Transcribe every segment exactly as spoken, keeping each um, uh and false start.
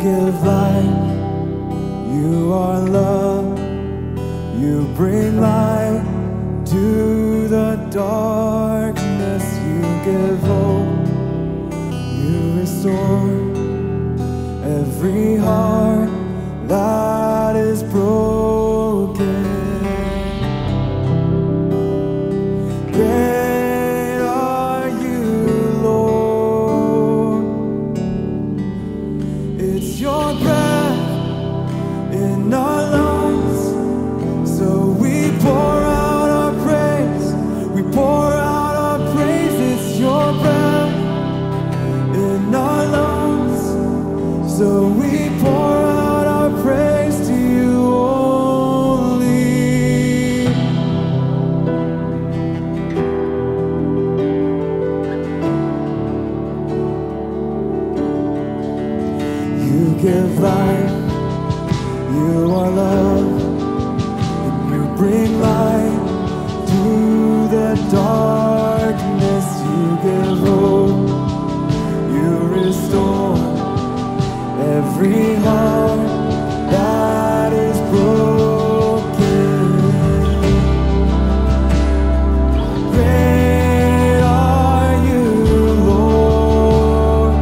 give life, you are love, you bring light to the darkness, you give hope, you restore every heart that is broken. Great are you, Lord. It's your breath in our lungs, so we pour out our praise. We pour out our praise. It's your breath in our lungs, so we pour out our praise to you only. You give life, you are love, and you bring light to the darkness. You give hope, you restore every heart that is broken. Great are you, Lord.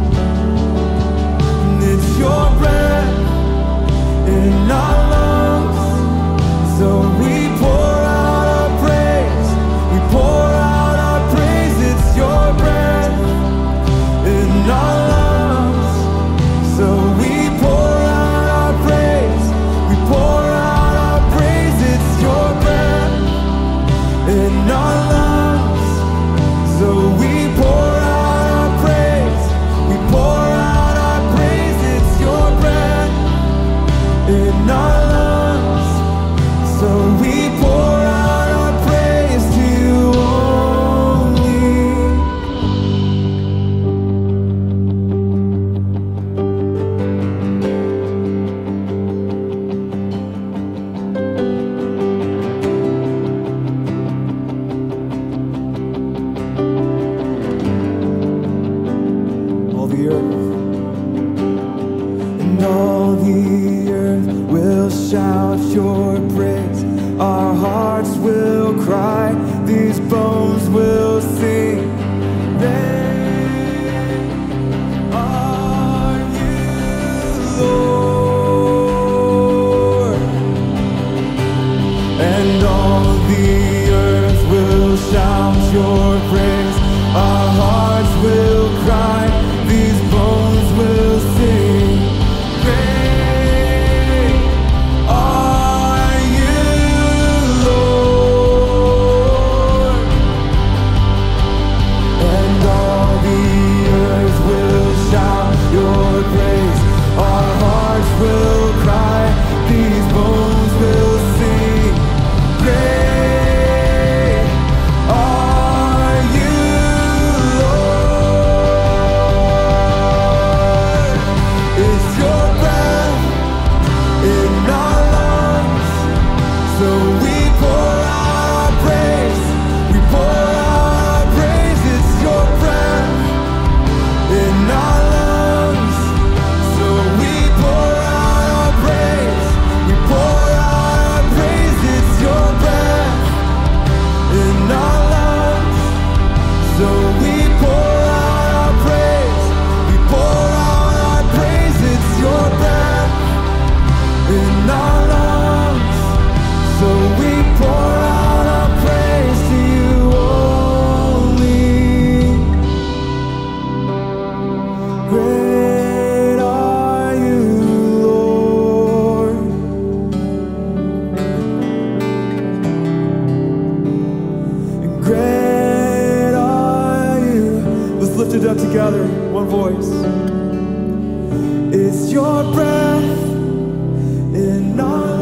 And it's your breath in our lungs, so we pour out our praise. We pour out our praise. It's your breath in our lungs, so we pour out our praise. We pour out our praise. It's your breath in our lungs, so we pour out our praise. We pour out our praise. It's your breath in our lungs, so we pour out our praise to you only. All the earth and all the earth will shout your praise. Our hearts will cry, these bones will sing. Great are you, Lord. And all the earth will shout your praise. Our hearts will cry, these bones will sing. Great are you, Lord. And all the earth will shout your praise. Our hearts will cry, these bones will sing. Great are you, Lord. It's your breath in our lungs, so we pour out our praise. We pour out our praise. It's your breath in our lungs, so we pour out our praise. We pour out our praise. It's your breath in our lungs, so we pour out our praise. We pour out our praise. It's your breath in our lungs, so we pour out our praise to you only. Great are you, Lord. And great are you. Let's lift it up together, one voice. It's your breath in our